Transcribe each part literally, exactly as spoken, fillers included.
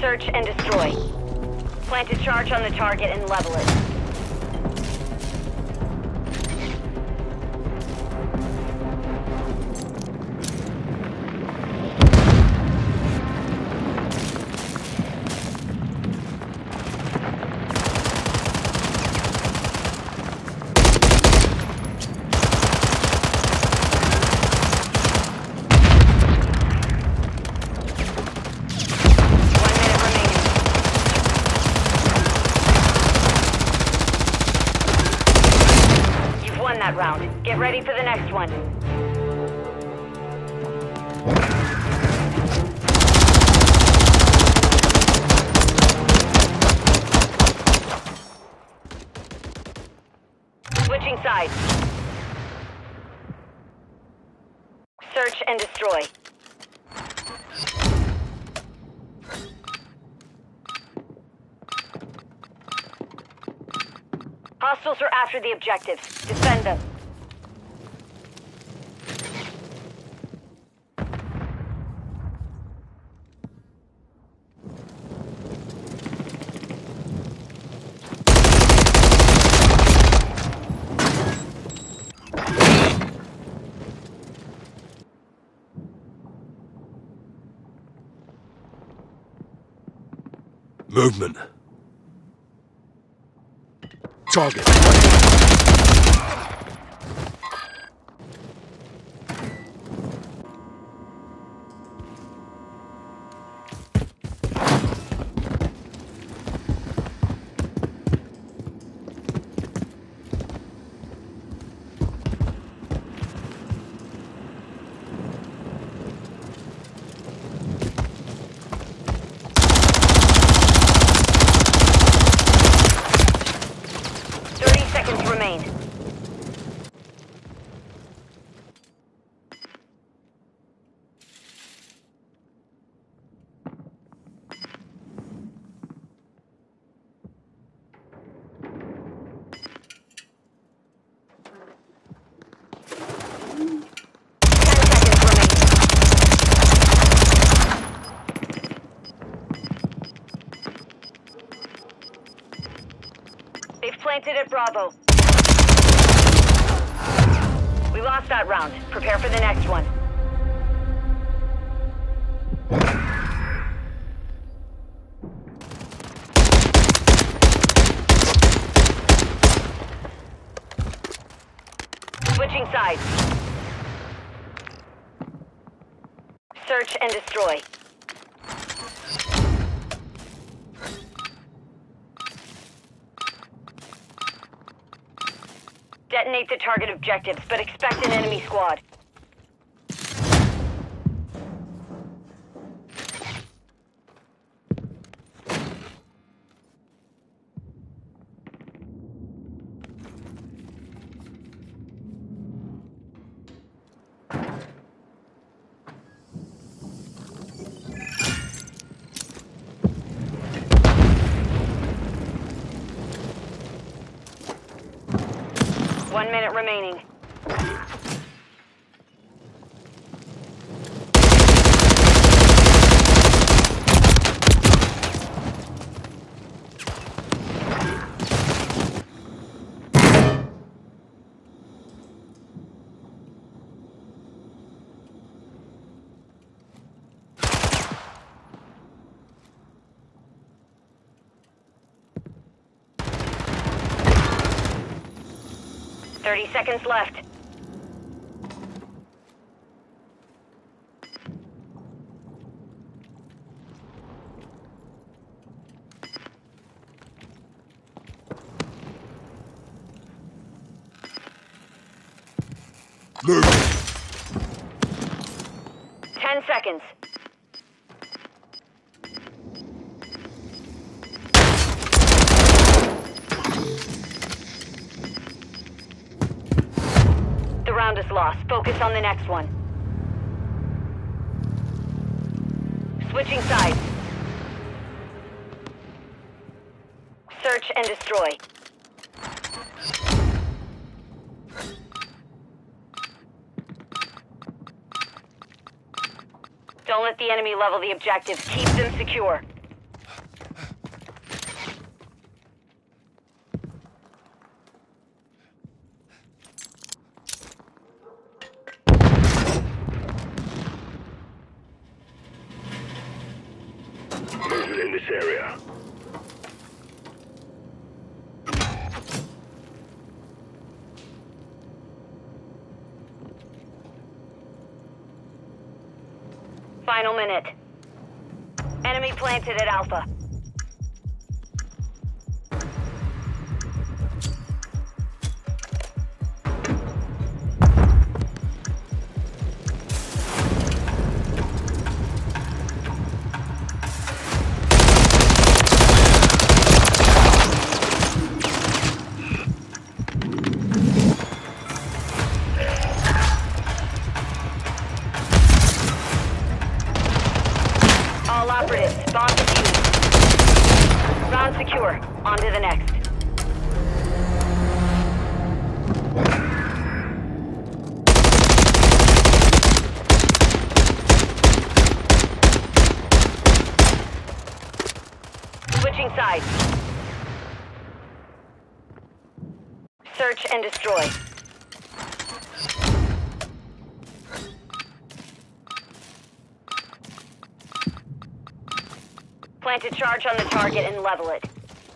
Search and destroy. Plant a charge on the target and level it. That round. Get ready for the next one. Switching sides. Search and destroy. Hostiles are after the objectives. Defend them. Movement. Target. Remain. They've planted at Bravo. We lost that round. Prepare for the next one. Switching sides. Search and destroy. Detonate the target objectives, but expect an enemy squad. One minute remaining. Thirty seconds left. Move. Ten seconds. The round is lost. Focus on the next one. Switching sides. Search and destroy. Don't let the enemy level the objectives. Keep them secure. Movement in this area. Final minute. Enemy planted at Alpha. All operatives, bomb defused. Round secure. On to the next. Switching sides. Search and destroy. Plant a charge on the target and level it.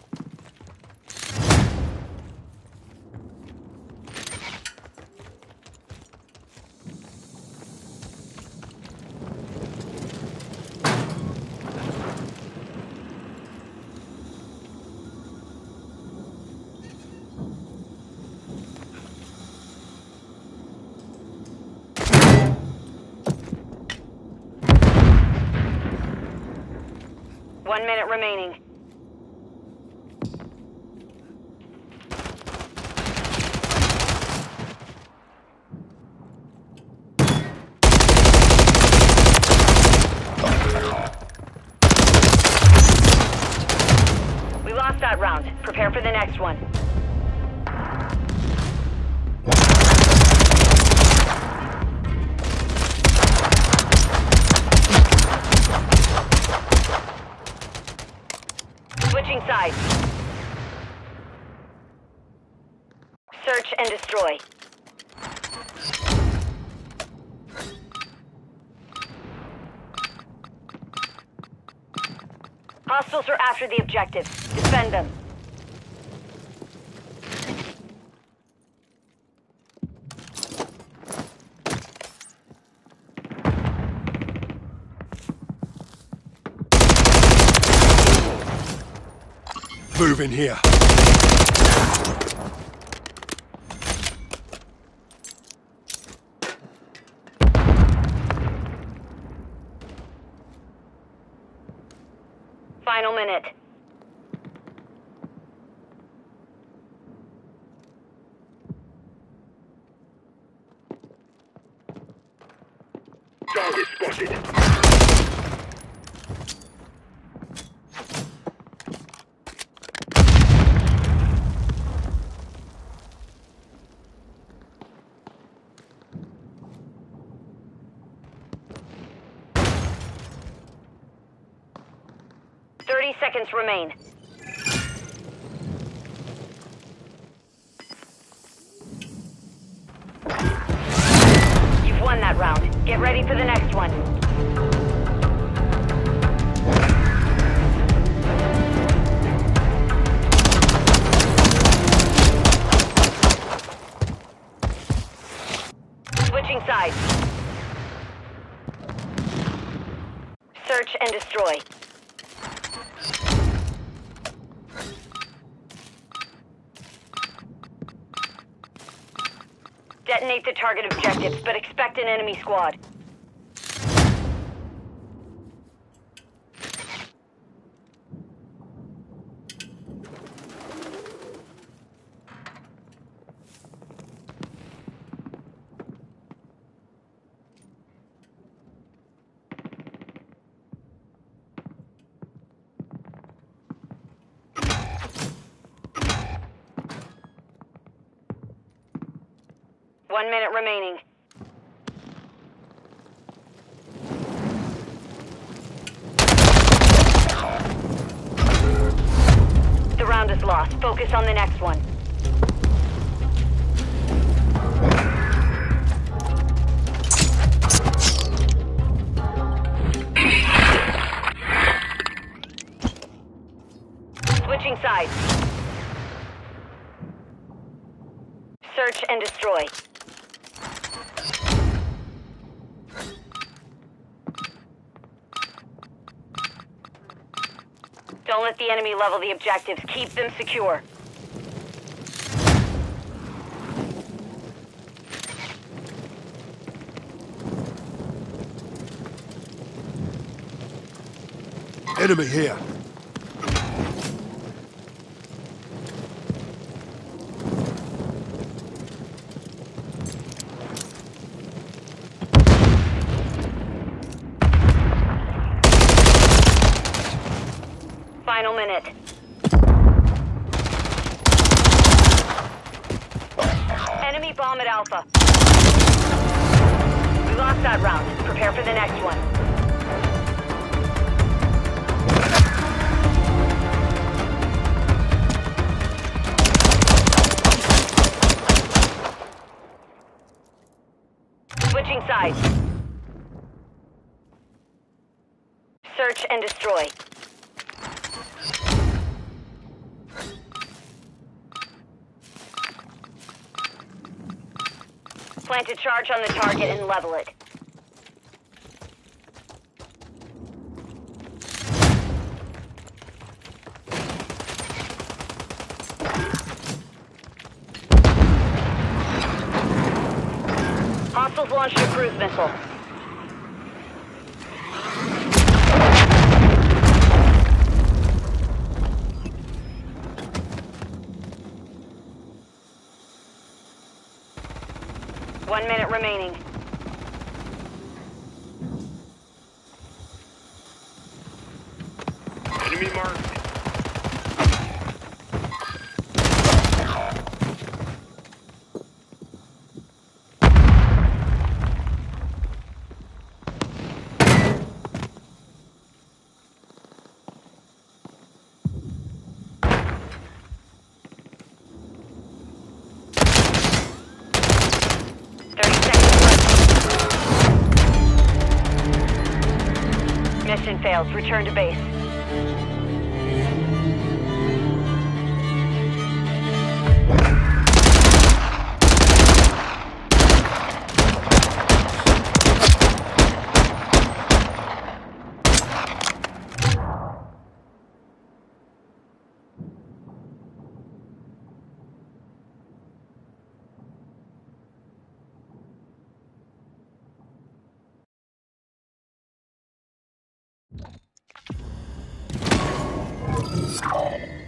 One minute remaining. We lost that round. Prepare for the next one. Switching sides. Search and destroy. Hostiles are after the objective. Defend them. Move in here. Final minute. Target spotted. Thirty seconds remain. You've won that round. Get ready for the next one. Switching sides. Search and destroy. Detonate the target objectives, but expect an enemy squad. One minute remaining. The round is lost. Focus on the next one. Switching sides. Search and destroy. Don't let the enemy level the objectives. Keep them secure. Enemy here. Final minute. Enemy bomb at Alpha. We lost that round. Prepare for the next one. Switching sides. Search and destroy. Plant a charge on the target and level it. Hostiles launched a cruise missile. One minute remaining. Enemy marked. Mission fails. Return to base. Oh.